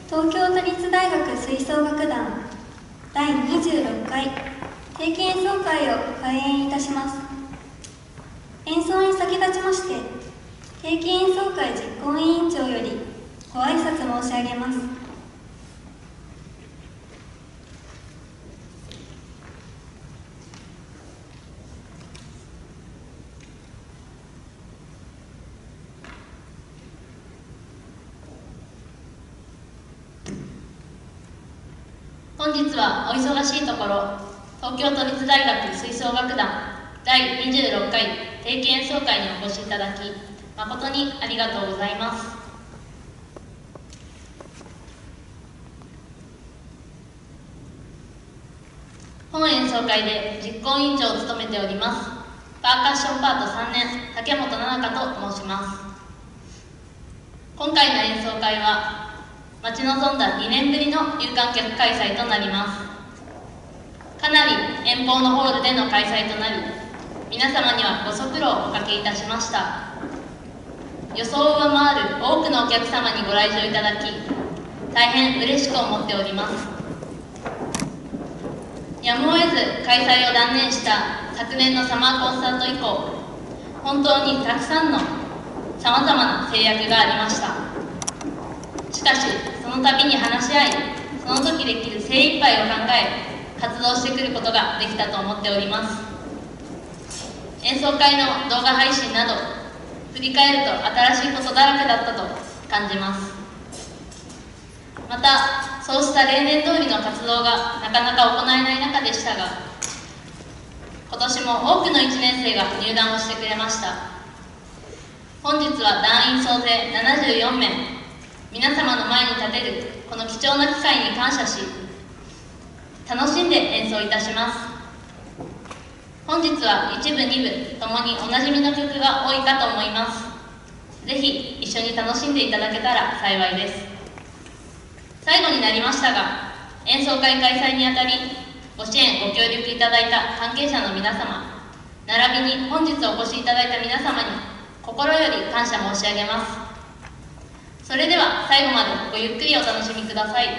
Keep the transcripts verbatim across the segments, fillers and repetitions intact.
東京都立大学吹奏楽団だいにじゅうろっかい定期演奏会を開演いたします。演奏に先立ちまして、定期演奏会実行委員長よりご挨拶申し上げます。 本日はお忙しいところ、東京都立大学吹奏楽団だいにじゅうろっかい定期演奏会にお越しいただき、誠にありがとうございます。本演奏会で実行委員長を務めております、パーカッションパートさんねん、竹本奈々香と申します。今回の演奏会は、待ち望んだにねんぶりの有観客開催となります。かなり遠方のホールでの開催となり、皆様にはご足労をおかけいたしました。予想を上回る多くのお客様にご来場いただき、大変嬉しく思っております。やむを得ず開催を断念した昨年のサマーコンサート以降、本当にたくさんのさまざまな制約がありました。しかし、その度に話し合い、その時できる精一杯を考え、活動してくることができたと思っております。演奏会の動画配信など、振り返ると新しいことだらけだったと感じます。また、そうした例年通りの活動がなかなか行えない中でしたが、今年も多くのいちねん生が入団をしてくれました。本日は団員総勢ななじゅうよんめい、皆様の前に立てるこの貴重な機会に感謝し、楽しんで演奏いたします。本日はいち部に部ともにおなじみの曲が多いかと思います。ぜひ一緒に楽しんでいただけたら幸いです。最後になりましたが、演奏会開催にあたりご支援ご協力いただいた関係者の皆様、並びに本日お越しいただいた皆様に心より感謝申し上げます。それでは最後までごゆっくりお楽しみください。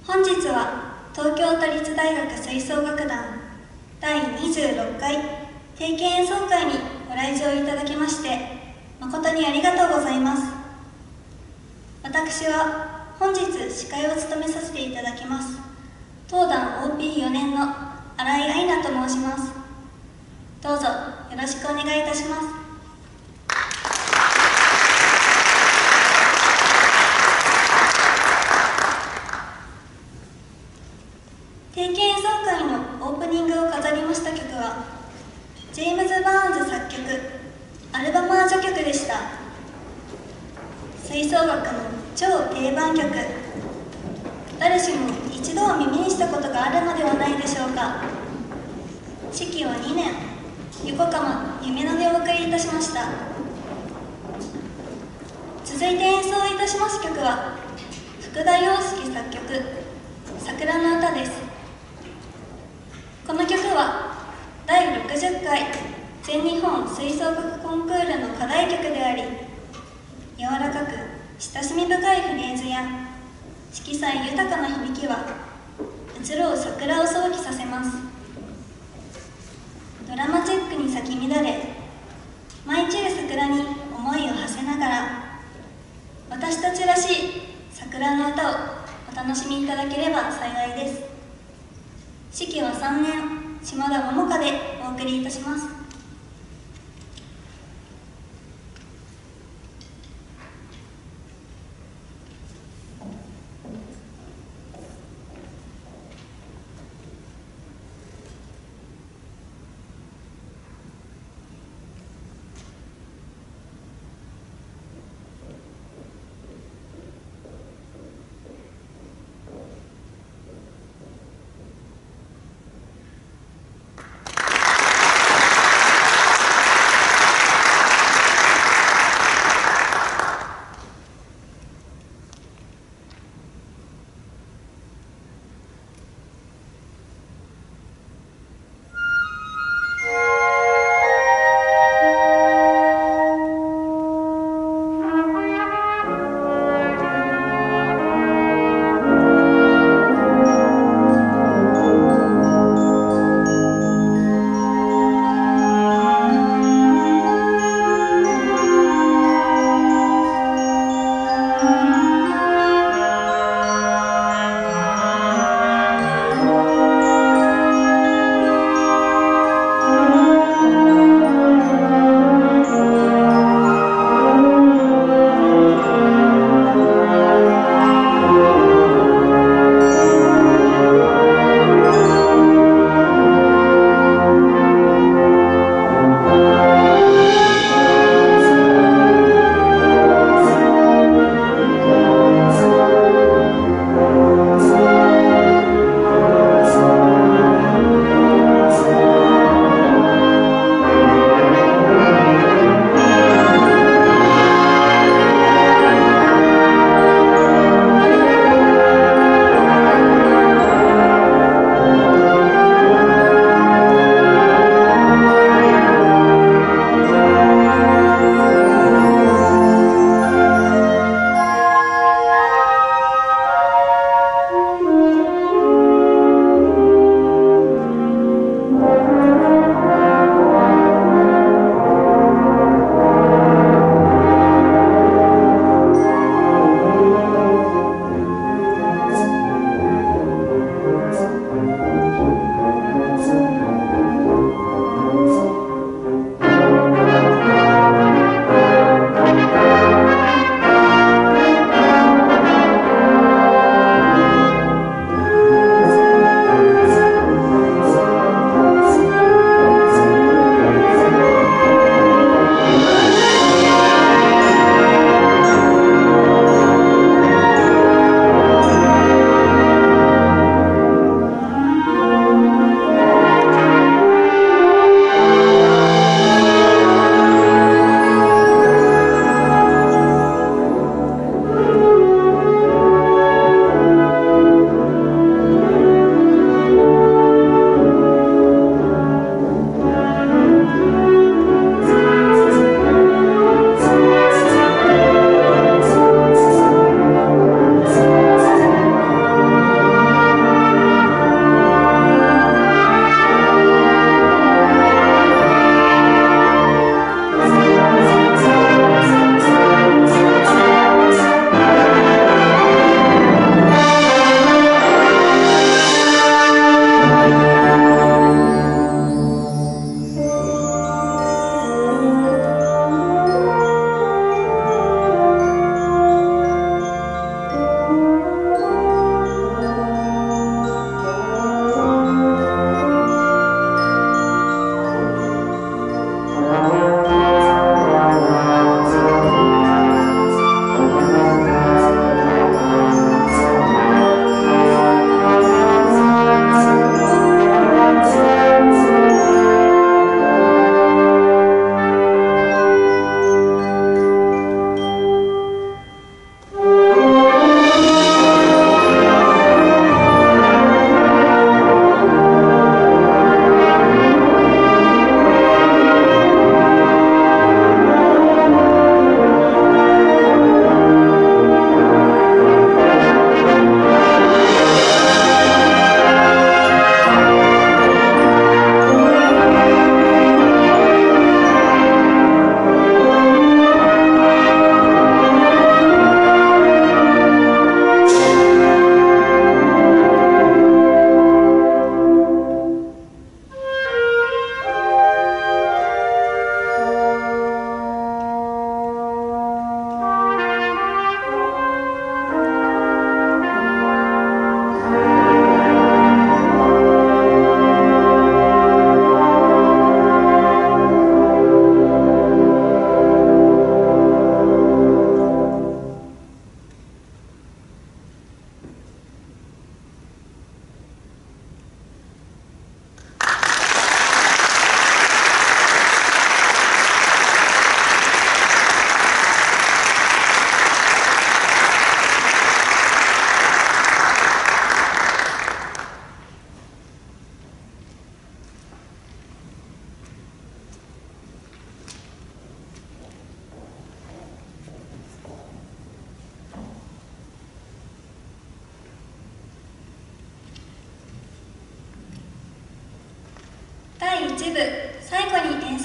本日は東京都立大学吹奏楽団だいにじゅうろっかい定期演奏会にご来場いただきまして誠にありがとうございます。私は本日司会を務めさせていただきます当団 オーピーよねん の新井愛菜と申します。どうぞよろしくお願いいたします。定期演奏会のオープニングを飾りました曲はジェームズ・バーンズ作曲アルバマージュ曲でした。吹奏楽の超定番曲、誰しも一度は耳にしたことがあるのではないでしょうか。指揮はにねん横浜夢野でお送りいたしました。続いて演奏いたします曲は福田陽介作曲桜の歌です。この曲はだいろくじゅっかい全日本吹奏楽コンクールの課題曲であり、柔らかく親しみ深いフレーズや色彩豊かな響きは移ろう桜を想起させます。ドラマチックに咲き乱れ舞い散る桜に思いを馳せながら私たちらしい桜の歌をお楽しみいただければ幸いです。指揮はさんねん島田桃香でお送りいたします。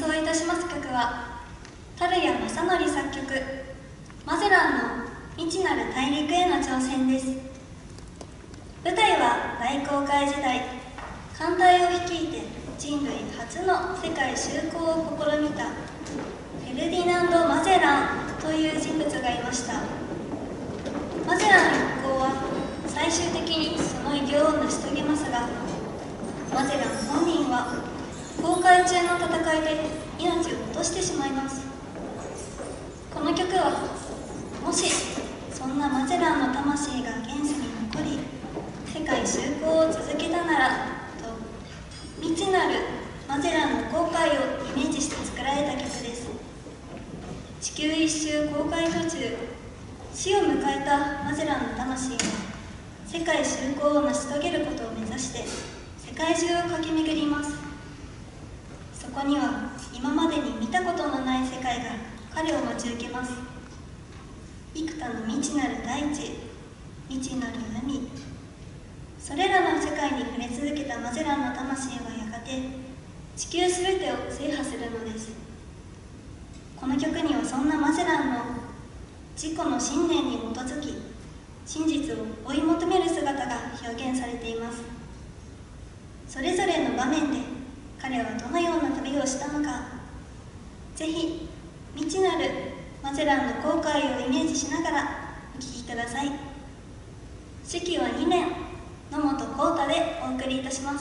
奏いたします曲は樽谷正則作曲マゼランの未知なる大陸への挑戦です。舞台は大航海時代、艦隊を率いて人類初の世界就航を試みたフェルディナンド・マゼランという人物がいました。マゼラン一行は最終的にその偉業を成し遂げますが、マゼラン本人は航海中の戦いで命を落としてしまいます。この曲はもしそんなマゼランの魂が現世に残り世界就航を続けたならと未知なるマゼランの航海をイメージして作られた曲です。地球一周航海途中、死を迎えたマゼランの魂は世界就航を成し遂げることを目指して世界中を駆け巡ります。そこには今までに見たことのない世界が彼を待ち受けます。幾多の未知なる大地、未知なる海、それらの世界に触れ続けたマゼランの魂はやがて地球すべてを制覇するのです。この曲にはそんなマゼランの自己の信念に基づき真実を追い求める姿が表現されています。それぞれの場面で彼はどのような旅をしたのか、ぜひ未知なるマゼランの航海をイメージしながらお聴きください。指揮はにねん、野本浩太でお送りいたします。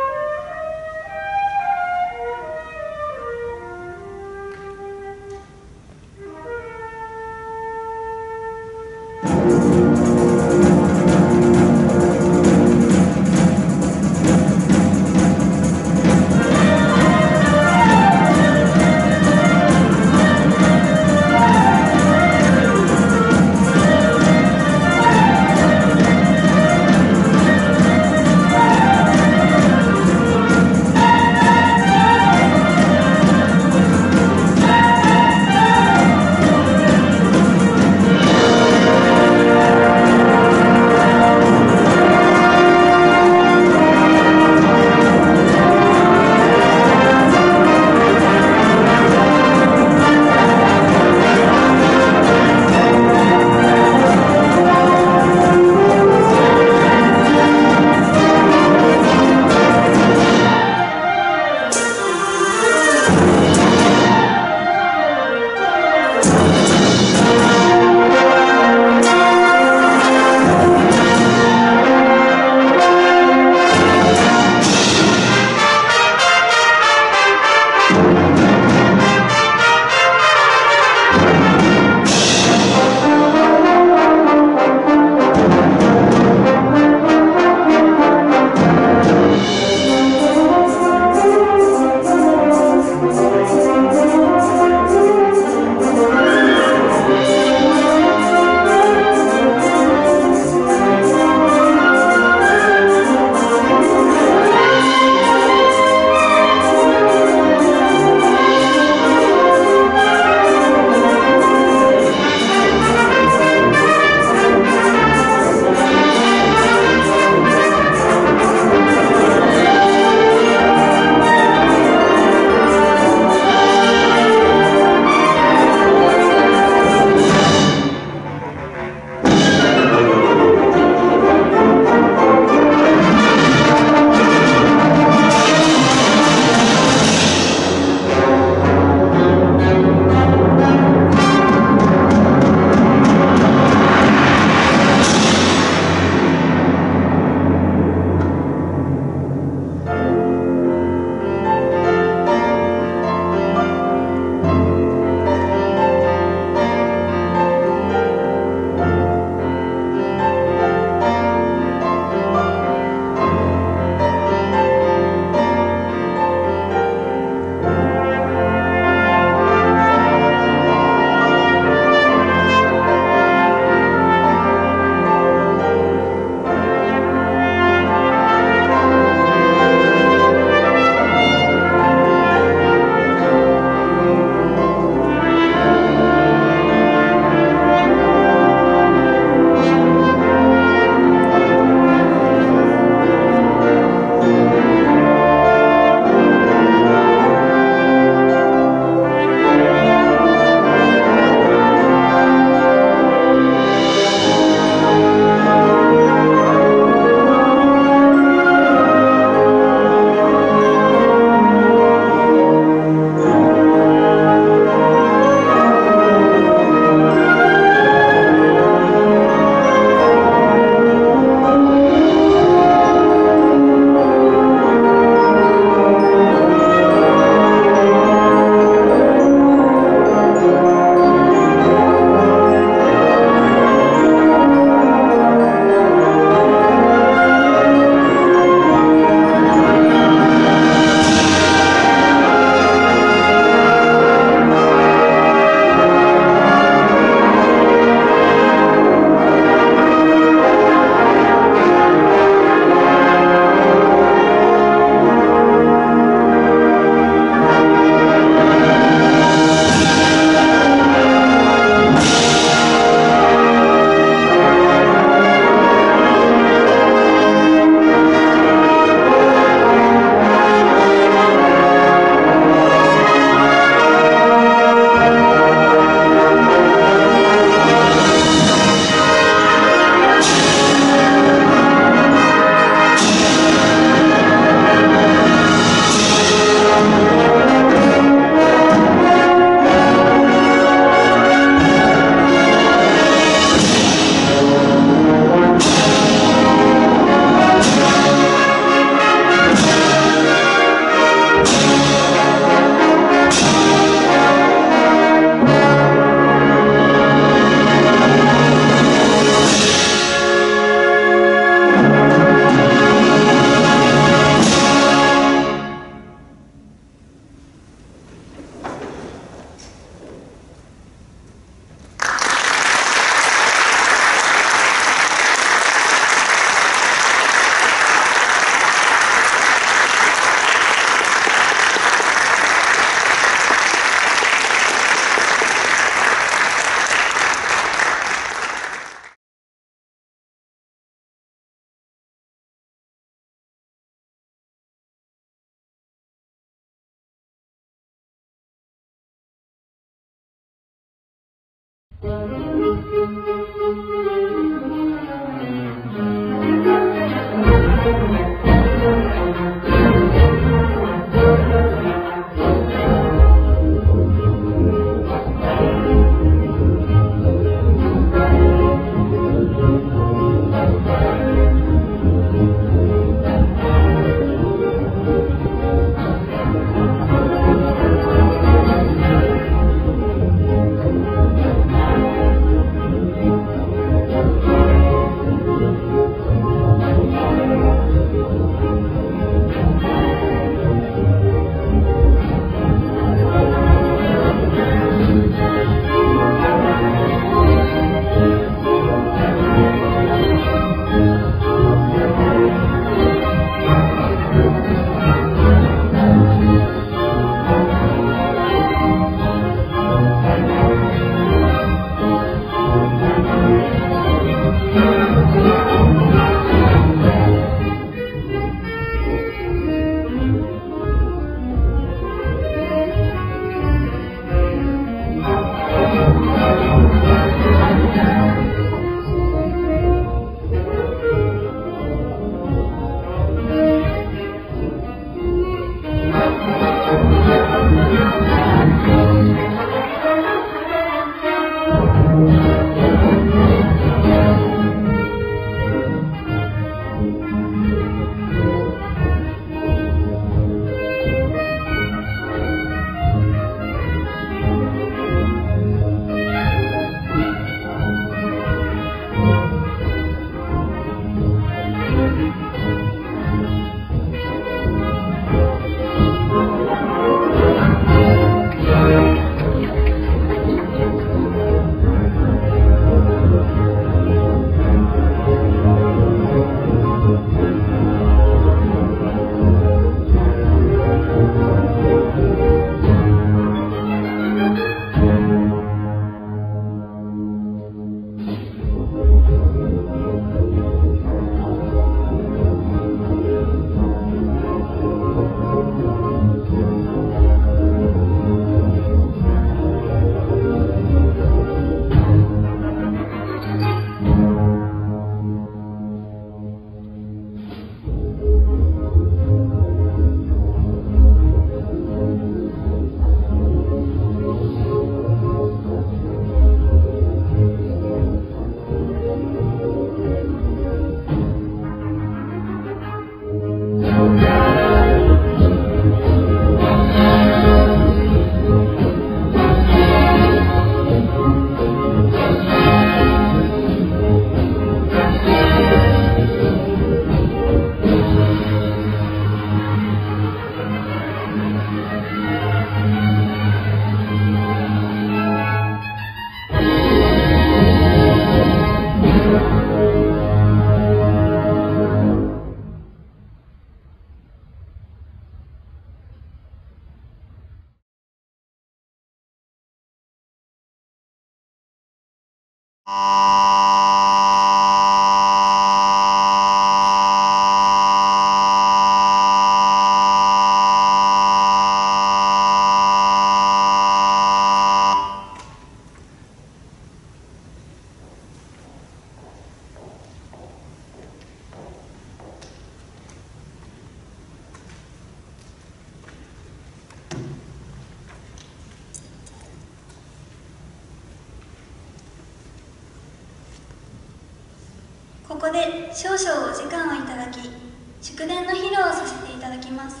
ここで少々お時間をいただき、祝電の披露をさせていただきます。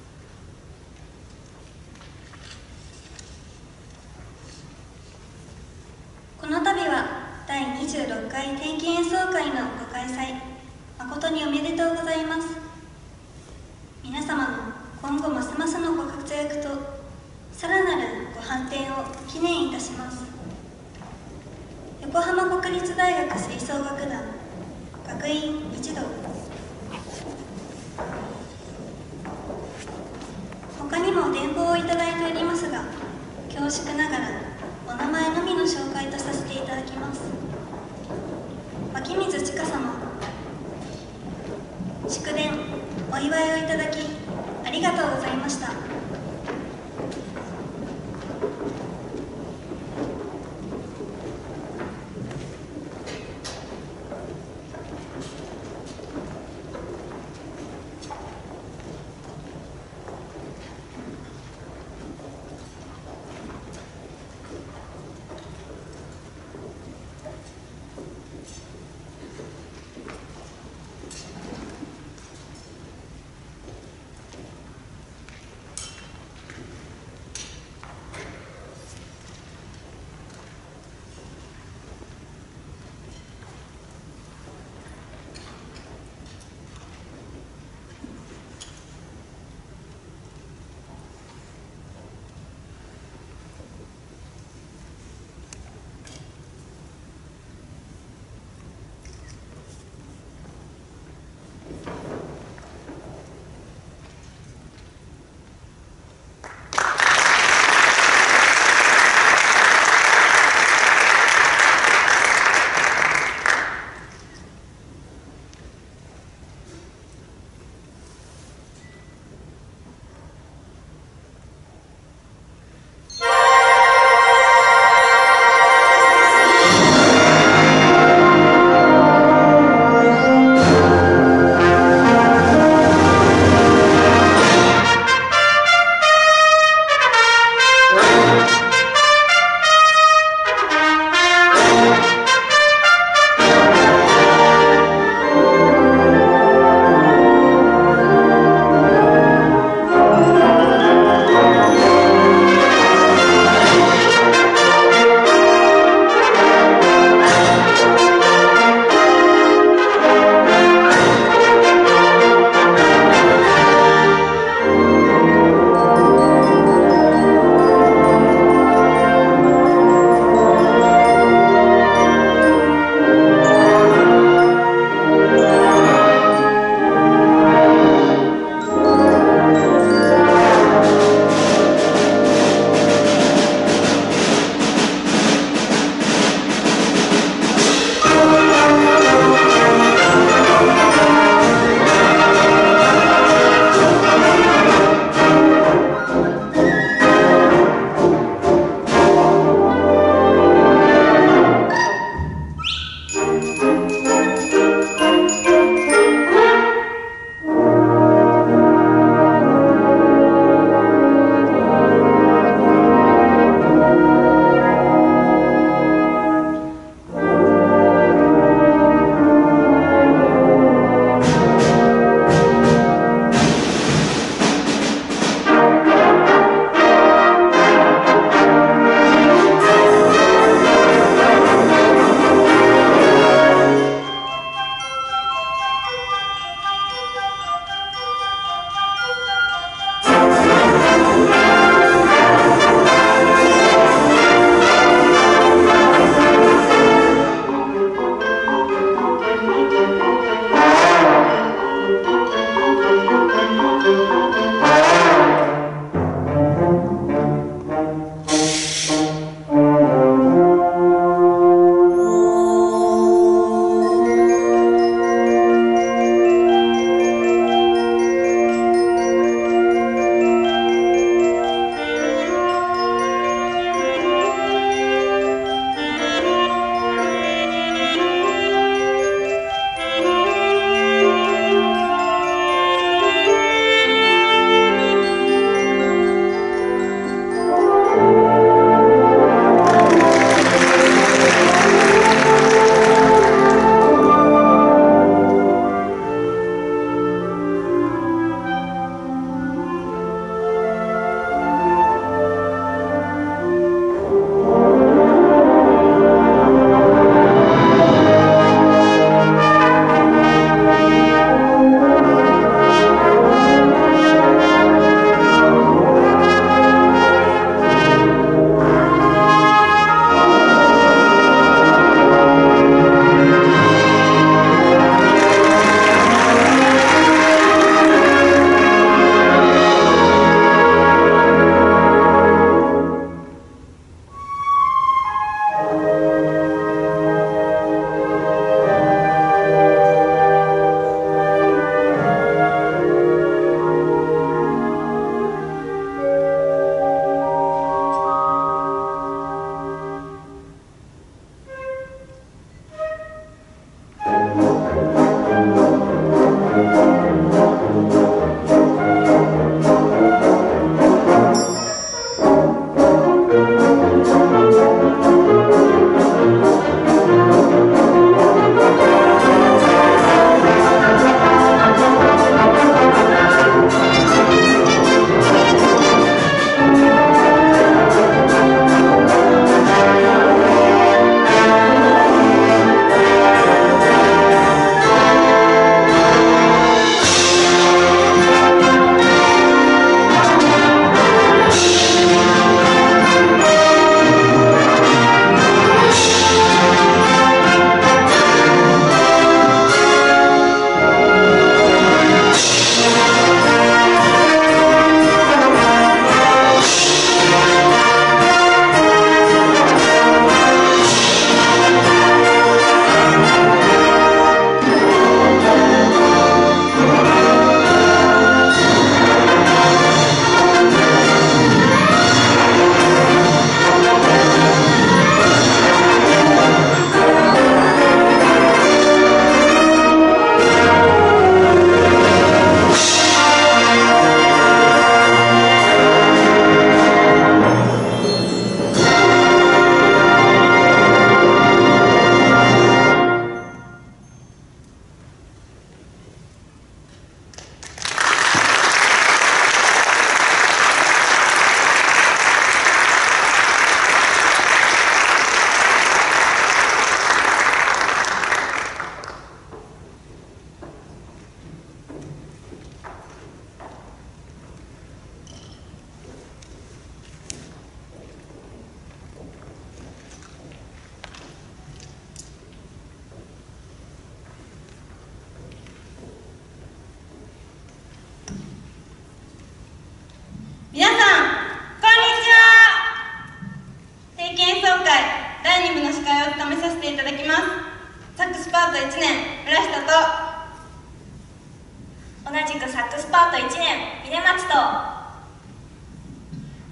この度はだいにじゅうろっかい定期演奏会のご開催、誠におめでとうございます。皆様の今後ますますのご活躍とさらなるご発展を記念いたします。横浜国立大学吹奏楽団学院一同、他にも電報をいただいておりますが、恐縮ながらお名前のみの紹介とさせていただきます。牧水千佳様、祝電お祝いをいただきありがとうございました。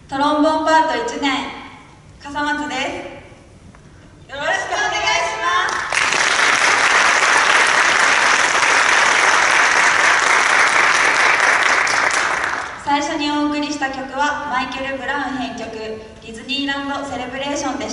トロンボーンパートいちねん、笠松です。よろしくお願いします。最初にお送りした曲はマイケル・ブラウン編曲ディズニーランドセレブレーションでした。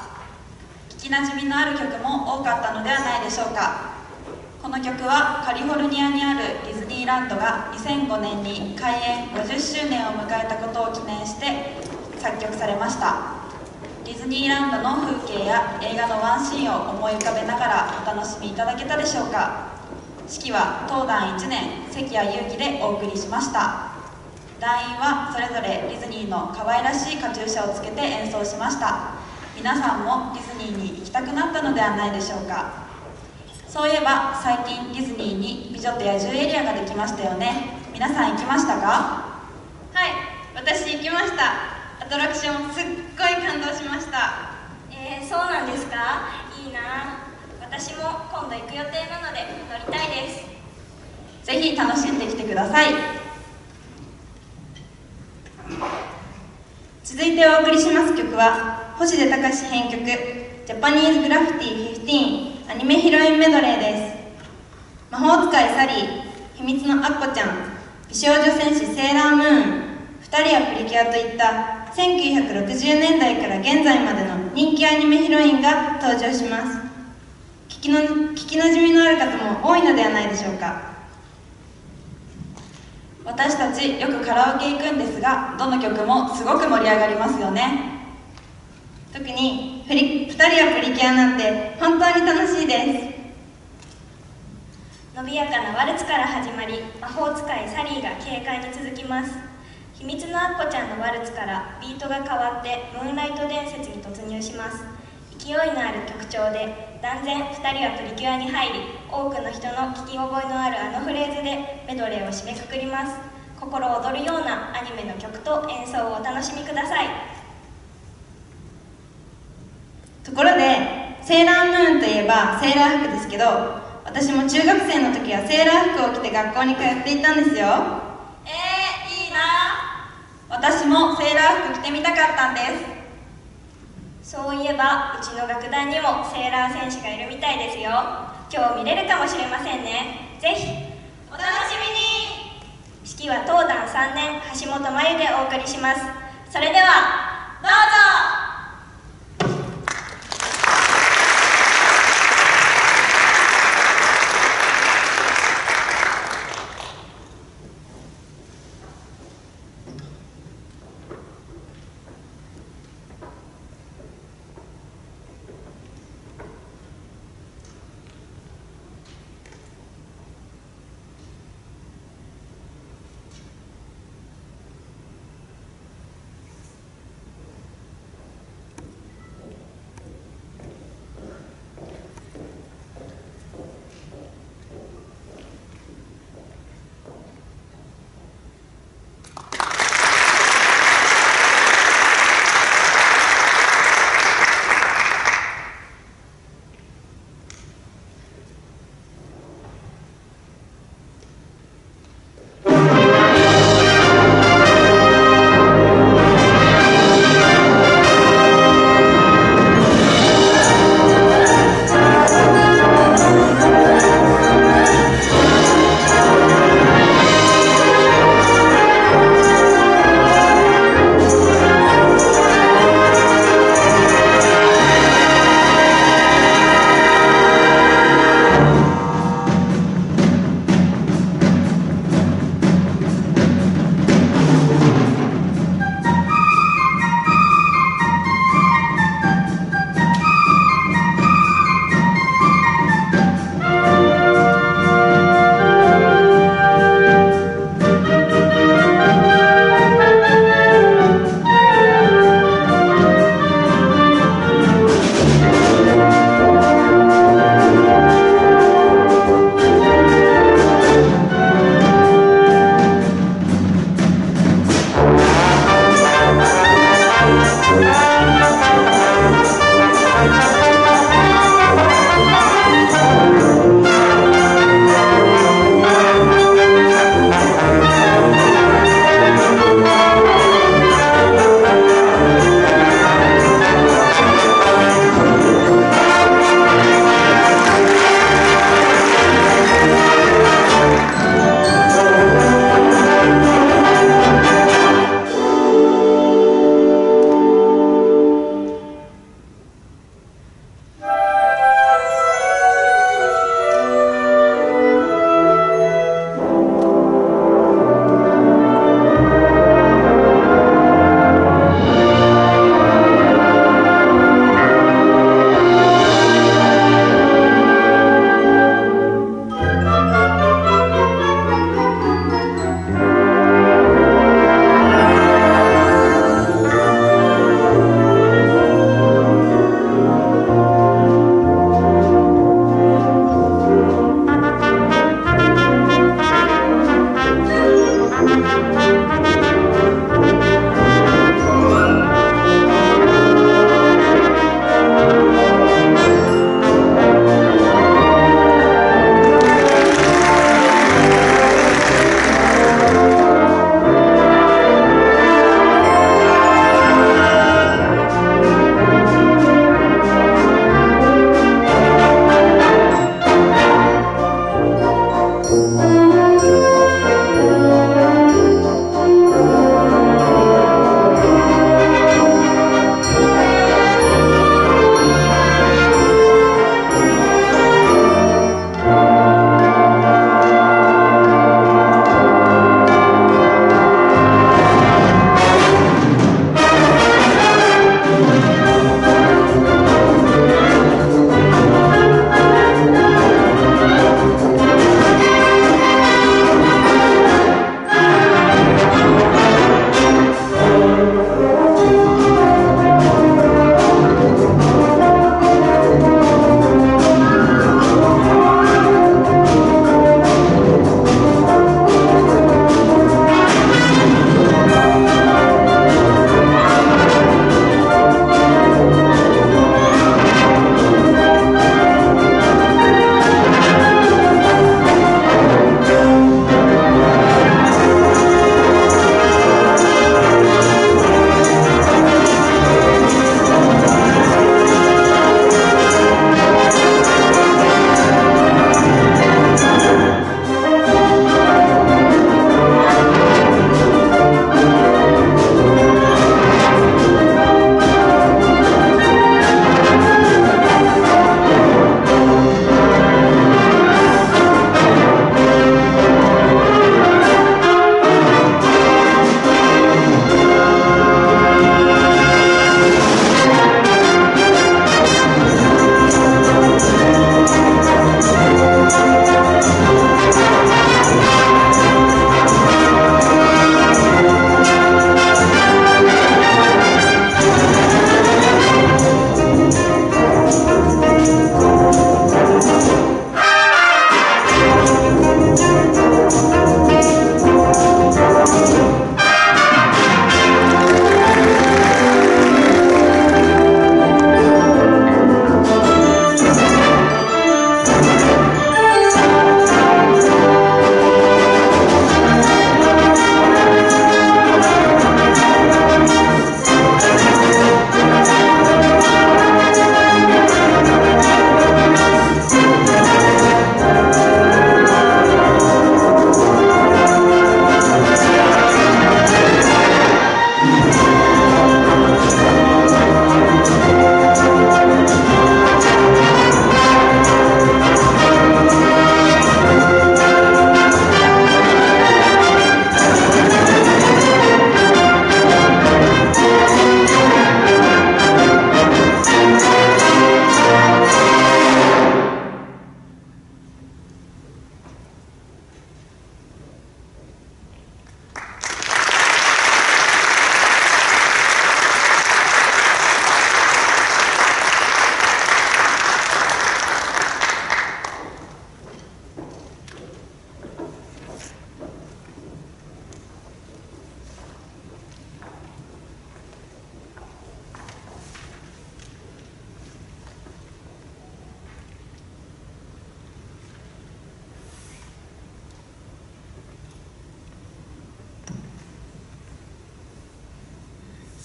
聞きなじみのある曲も多かったのではないでしょうか。この曲はカリフォルニアにあるディズニーランドがにせんごねんに開園ごじゅっしゅうねんを迎えたことを記念して作曲されました。ディズニーランドの風景や映画のワンシーンを思い浮かべながらお楽しみいただけたでしょうか。指揮は当団いちねん関谷祐希でお送りしました。団員はそれぞれディズニーの可愛らしいカチューシャをつけて演奏しました。皆さんもディズニーに行きたくなったのではないでしょうか。そういえば最近ディズニーに美女と野獣エリアができましたよね。皆さん行きましたか？ はい、私行きました。アトラクションすっごい感動しました。 えー、そうなんですか？いいな。私も今度行く予定なので乗りたいです。 ぜひ楽しんできてください。 続いてお送りします曲は星出隆編曲ジャパニーズグラフィティじゅうごアニメヒロインメドレーです。魔法使いサリー、秘密のアッコちゃん、美少女戦士セーラームーン、ふたりやプリキュアといったせんきゅうひゃくろくじゅうねんだいから現在までの人気アニメヒロインが登場します。聞きの聞きなじみのある方も多いのではないでしょうか。 私たちよくカラオケ行くんですが、どの曲もすごく盛り上がりますよね。 特にふりふたりやプリキュアなんて本当に楽しいです。 伸びやかなワルツから始まり、魔法使いサリーが軽快に続きます。秘密のアッコちゃんのワルツからビートが変わってムーンライト伝説に突入します。勢いのある曲調で断然ふたりはプリキュアに入り、多くの人の聞き覚えのあるあのフレーズでメドレーを締めくくります。心躍るようなアニメの曲と演奏をお楽しみください。 ところでセーラームーンといえばセーラー服ですけど、私も中学生の時はセーラー服を着て学校に通っていたんですよ。 えー、いいな。私もセーラー服着てみたかったんです。 そういえばうちの楽団にもセーラー戦士がいるみたいですよ。今日見れるかもしれませんね。ぜひお楽しみに。 指揮は当団さんねん橋本真由でお送りします。それではどうぞ。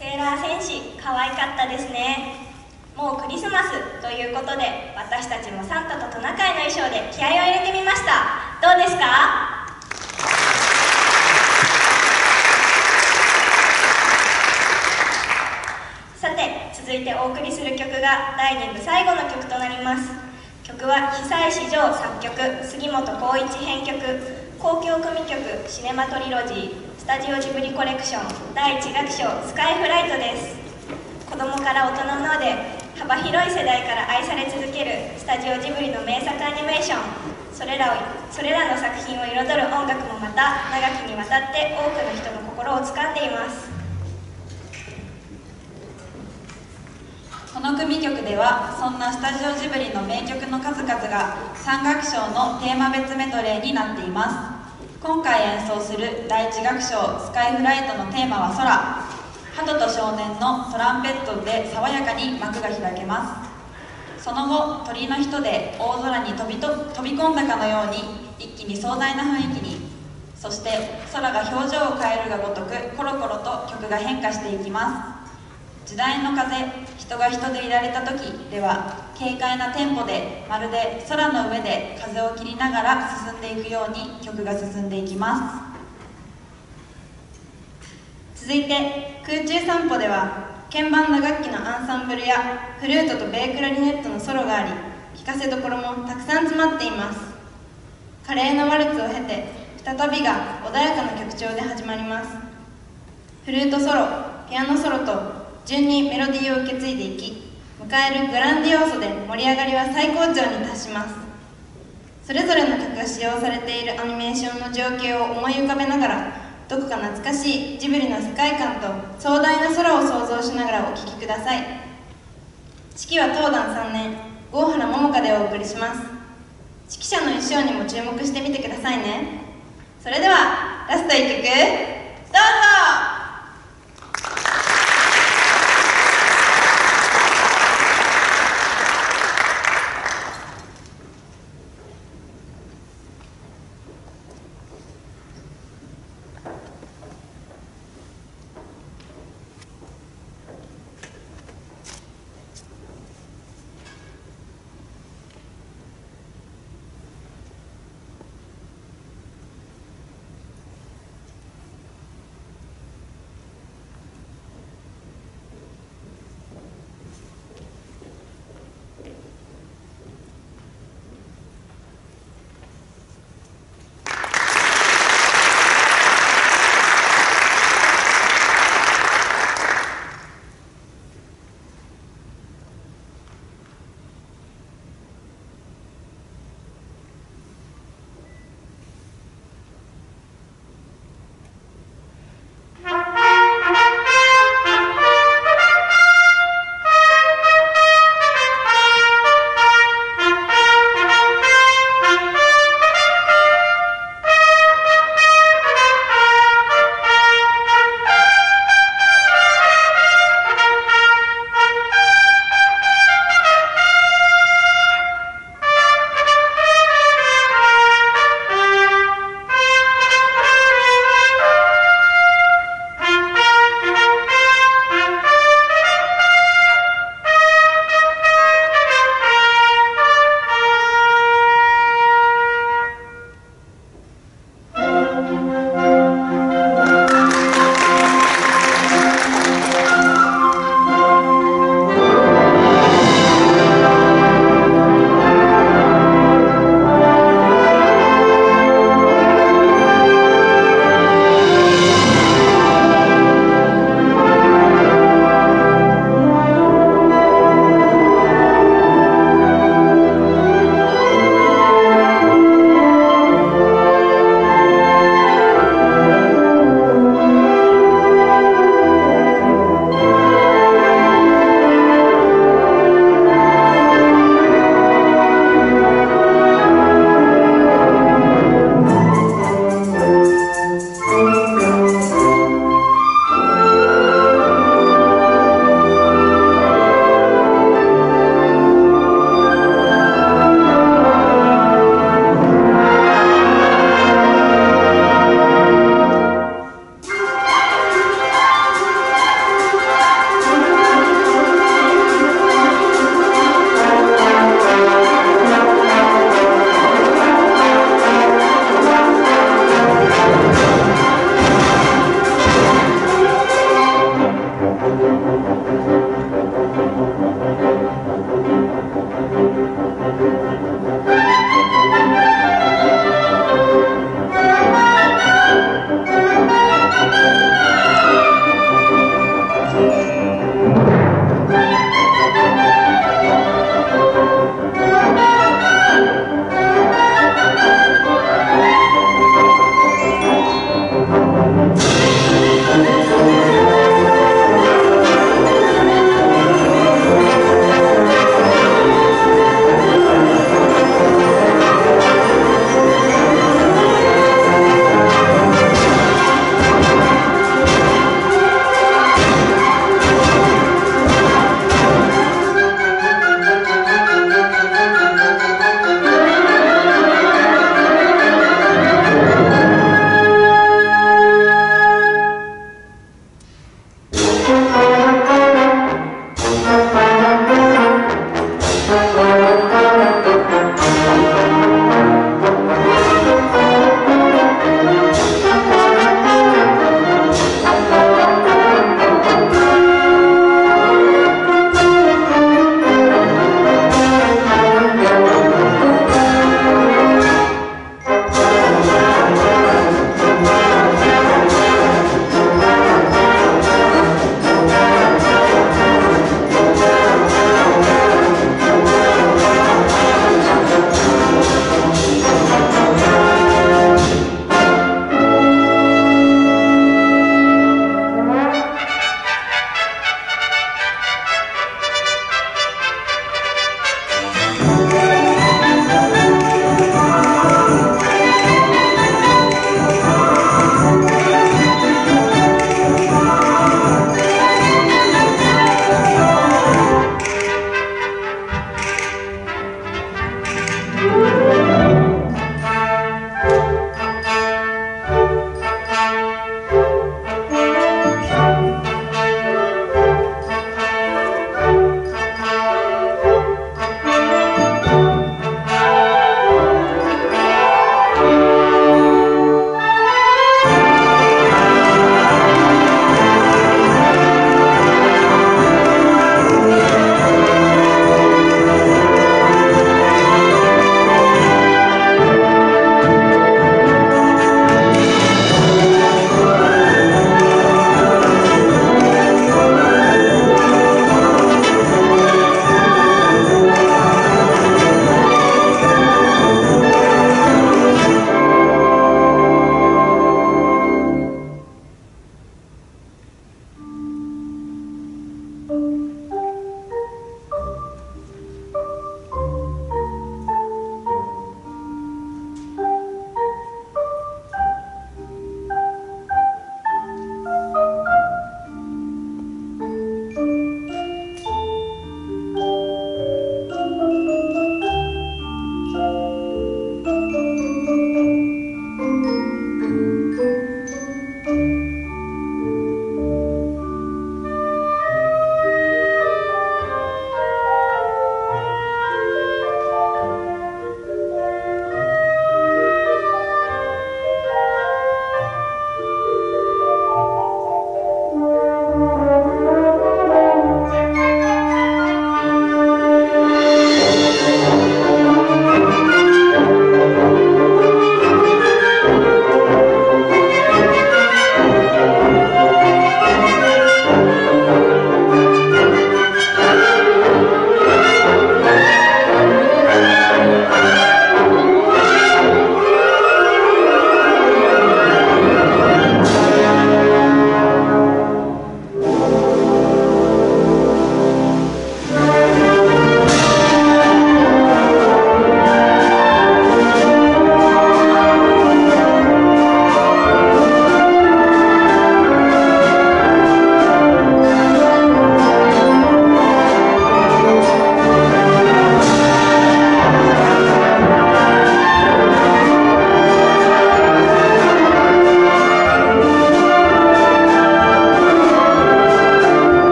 セーラー戦士可愛かったですね。もうクリスマスということで、私たちもサンタとトナカイの衣装で気合を入れてみました。どうですか？さて、続いてお送りする曲がだいに部最後の曲となります。曲は久石譲作曲、杉本浩一編曲、交響組曲シネマトリロジー、スタジオジブリコレクションだいいち楽章スカイフライトです。子供から大人まで幅広い世代から愛され続けるスタジオジブリの名作アニメーション、それらをそれらの作品を彩る音楽もまた長きにわたって多くの人の心を掴んでいます。 この組曲ではそんなスタジオジブリの名曲の数々がさん楽章のテーマ別メドレーになっています。今回演奏するだいいち楽章スカイフライトのテーマは空。鳩と少年のトランペットで爽やかに幕が開けます。その後、鳥の人で大空に飛びと飛び込んだかのように一気に壮大な雰囲気に、そして空が表情を変えるがごとくコロコロと曲が変化していきます。時代の風、人が人でいられた時では軽快なテンポでまるで空の上で風を切りながら進んでいくように曲が進んでいきます。 続いて空中散歩では鍵盤打楽器のアンサンブルやフルートとベークラリネットのソロがあり、聴かせどころもたくさん詰まっています。華麗なワルツを経て再びが穏やかな曲調で始まります。フルートソロ、ピアノソロと順にメロディーを受け継いでいき、迎えるグランディオーソで盛り上がりは最高潮に達します。それぞれの曲が使用されているアニメーションの情景を思い浮かべながら、どこか懐かしいジブリの世界観と壮大な空を想像しながらお聴きください。指揮は東団さんねん、郷原桃香でお送りします。指揮者の衣装にも注目してみてくださいね。それではラストいっきょくどうぞ。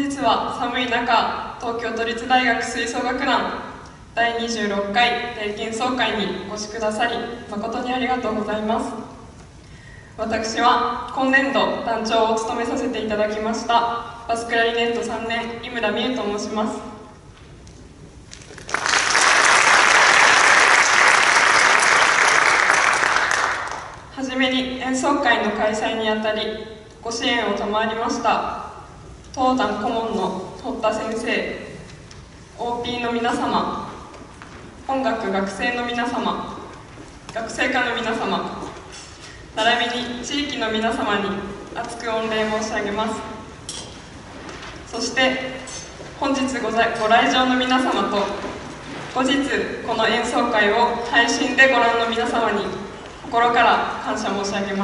日は寒い中、東京都立大学吹奏楽団だいにじゅうろっかい定期演奏会にお越しくださり誠にありがとうございます。私は今年度団長を務めさせていただきましたバスクラリネットさんねん井村美優と申します。はじめに演奏会の開催にあたりご支援を賜りました当団顧問の堀田先生、 オーピー の皆様、音楽学生の皆様、学生科の皆様、並びに地域の皆様に厚く御礼申し上げます。そして本日ござご来場の皆様と後日この演奏会を配信でご覧の皆様に心から感謝申し上げます。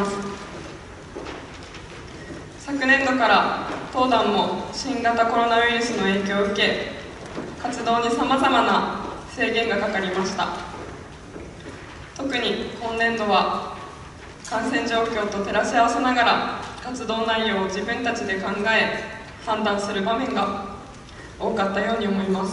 昨年度から当団も新型コロナウイルスの影響を受け、活動にさまざまな制限がかかりました。特に今年度は感染状況と照らし合わせながら活動内容を自分たちで考え判断する場面が多かったように思います。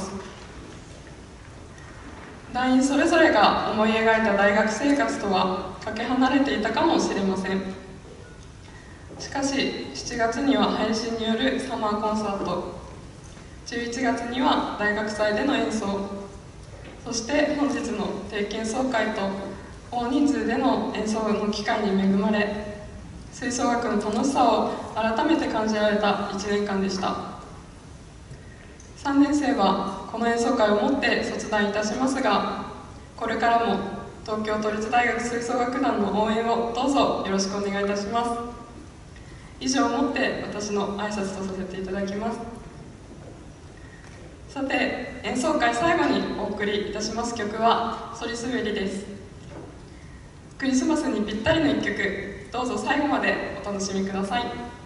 団員それぞれが思い描いた大学生活とはかけ離れていたかもしれません。しかししちがつには配信によるサマーコンサート、じゅういちがつには大学祭での演奏、そして本日の定期演奏会と大人数での演奏の機会に恵まれ、吹奏楽の楽しさを改めて感じられたいちねんかんでした。さんねん生はこの演奏会をもって卒団いたしますが、これからも東京都立大学吹奏楽団の応援をどうぞよろしくお願いいたします。以上をもって私の挨拶とさせていただきます。さて、演奏会最後にお送りいたします曲は「そりすべり」です。クリスマスにぴったりの一曲、どうぞ最後までお楽しみください。